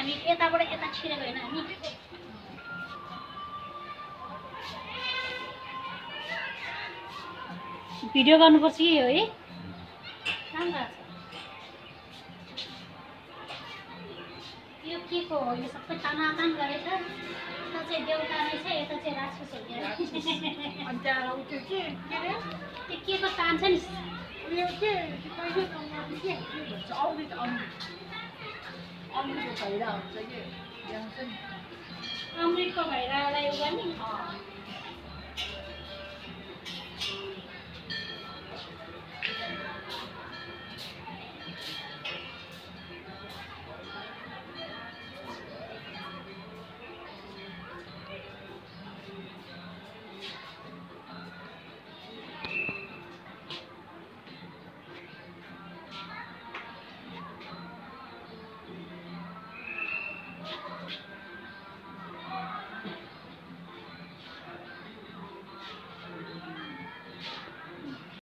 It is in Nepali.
हामी यताबाट यता छिरेको होइन हामी भिडियो गर्नुपर्छ कि हो है राम्रो यो के को हो यो सबै तानातान गरेछ यता चाहिँ देउता रहेछ यता चाहिँ राक्षस हो क्या अनि त्यहाँ उठ्यो के अरे त्यो के को तान्छ नि उयो के कहिले कमाउने के भन्छ अमृत अमृत अमृतको भैरा हुन्छ के यहाँ चाहिँ अमृतको भैरालाई उ गर्ने